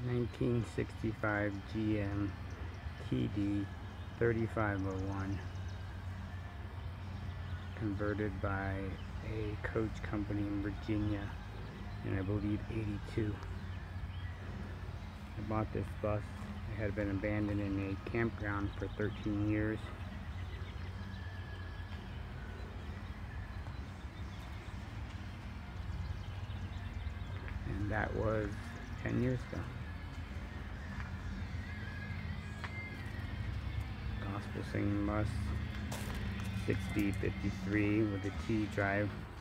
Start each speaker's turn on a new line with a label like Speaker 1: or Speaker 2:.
Speaker 1: 1965 GM TD 3501, converted by a coach company in Virginia in, I believe, 82. I bought this bus. It had been abandoned in a campground for 13 years. And that was 10 years ago. Gospel singing bus, 6053 with a T drive.